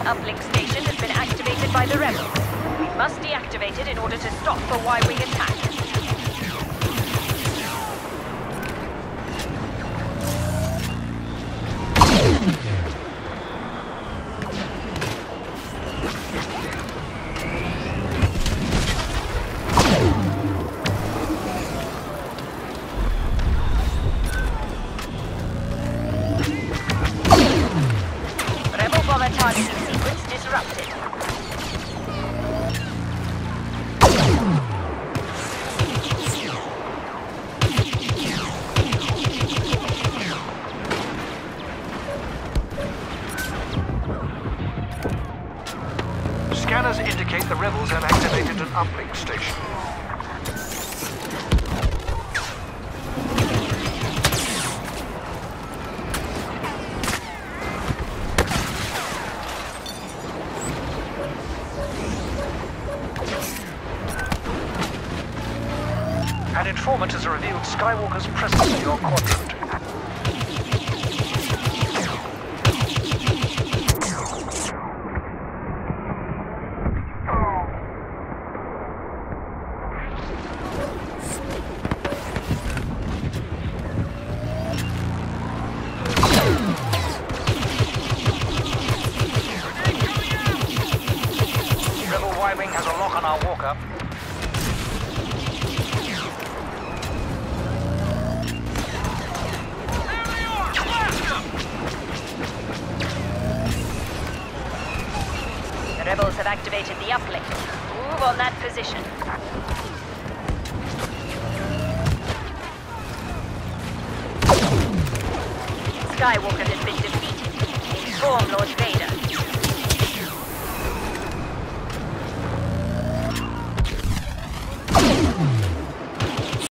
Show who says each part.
Speaker 1: uplink station has been activated by the rebels. We must deactivate it in order to stop the Y-wing attack. Targeting sequence disrupted.
Speaker 2: Scanners indicate the rebels have activated an uplink station. An informant has revealed Skywalker's presence in your quadrant. Rebel Y-wing has a lock on our walker.
Speaker 1: The rebels have activated the uplink. Move on that position. Skywalker has been defeated. Inform Lord